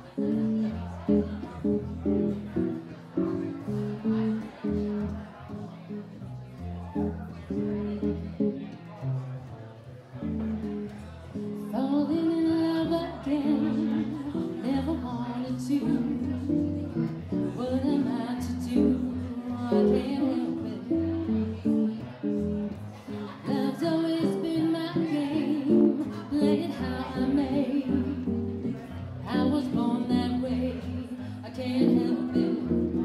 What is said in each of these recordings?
Falling in love again, never wanted to. What am I to do? I can't help it. Love's always been my game, play it how I may. I was born that way, I can't help it.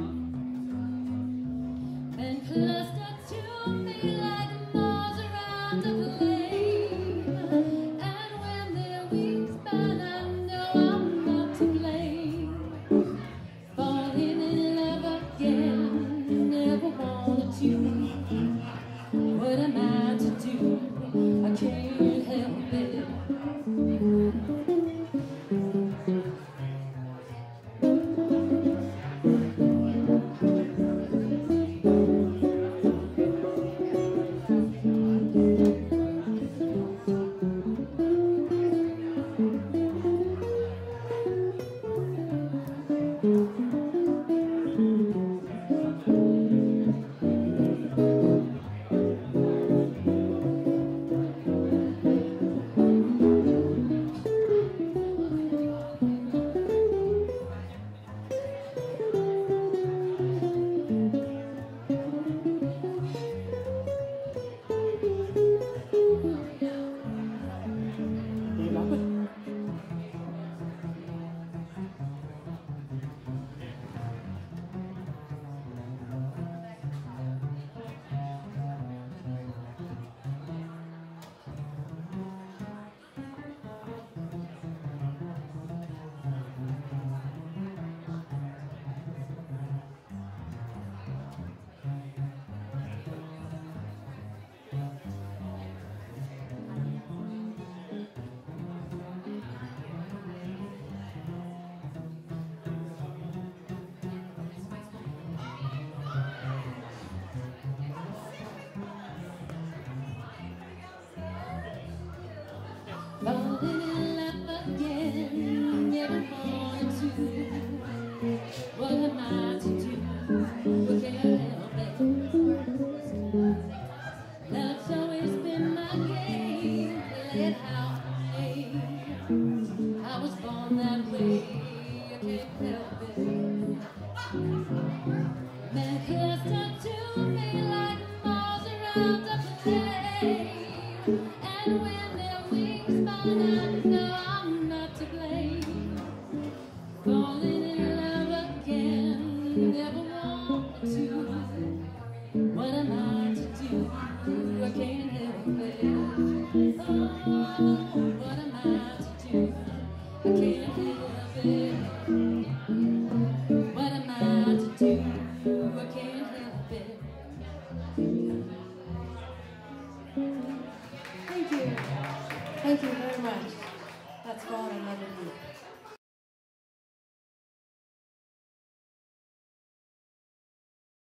Men cluster to me like moths around a flame, and when their wings burn, I know I'm not to blame. Falling in love again, never wanted to. What am I to do? I can't help it. Falling in love again, never wanted to. What am I to do? What can't help it. Love's always been my game, play it how I may. I was born that way, I can't help it. Men cluster to me like moths around a flame, and when their wings burn, I know I'm not to blame. Falling in love again, never wanted to. What am I to do? I can't help it. Oh, what am I to do? I can't help it. What am I to do? I can't help it. Thank you. Thank you very much. That's God, I love you.